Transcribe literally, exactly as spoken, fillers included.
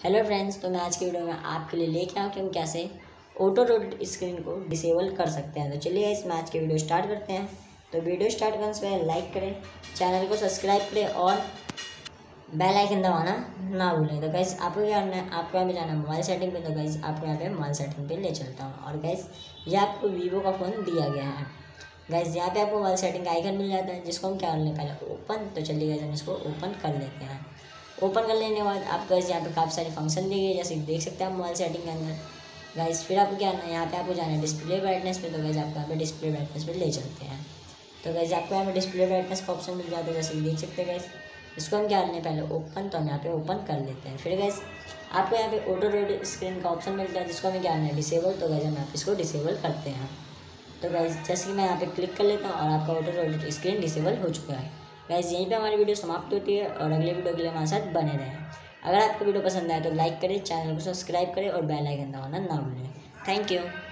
Hello friends, तो मैं आज की वीडियो में आपके लिए लेके आऊँ कि हम कैसे ऑटो रोटेट स्क्रीन को डिसेबल कर सकते हैं। तो चलिए इस मैच की वीडियो स्टार्ट करते हैं। तो वीडियो स्टार्ट करने से पहले लाइक करें, चैनल को सब्सक्राइब करें और बेल आइकन दबाना ना भूलें। तो गाइस आपको क्या करना है, आपको यहाँ पे जाना है मोबाइल सेटिंग पे। तो गाइस आपको यहाँ पे मोबाइल सेटिंग पे ले चलता हूँ और गाइस ये आपको वीवो का फ़ोन दिया गया है। गाइस यहाँ पे आपको मोबाइल सेटिंग का आइकन मिल जाता है, जिसको हम क्या कर लें पहले ओपन। तो चलिए गाइस हम इसको ओपन कर लेते हैं। ओपन कर लेने के बाद आपको यहाँ पे काफ़ी सारे फंक्शन दिए गए, जैसे देख सकते हैं आप मोबाइल सेटिंग के अंदर। गाइस फिर आपको क्या करना है, यहाँ पे आपको जाना है डिस्प्ले ब्राइटनेस पे। तो गाइस आपको यहाँ पे डिस्प्ले ब्राइटनेस पे ले चलते हैं। तो गाइस आपको यहाँ पे डिस्प्ले ब्राइटनेस का ऑप्शन मिल जाता है, जैसे देख सकते हैं गाइस। इसको हम क्या करने पहले ओपन, तो हम यहाँ पे ओपन कर लेते हैं। फिर गाइस आपको यहाँ पे ऑटो रोटेट स्क्रीन का ऑप्शन मिलता है, जिसको हमें क्या करना है डिसेबल। तो गाइस हम यहाँ पे इसको डिसेबल करते हैं। तो गाइस जैसे कि मैं यहाँ पे क्लिक कर लेता हूँ और आपका ऑटो रोटेट स्क्रीन डिसेबल हो चुका है। गाइस यहीं पे हमारी वीडियो समाप्त होती है और अगले वीडियो के लिए हमारे साथ बने रहें। अगर आपको वीडियो पसंद आए तो लाइक करें, चैनल को सब्सक्राइब करें और बेल आइकन दबाना ना भूलें। Thank you.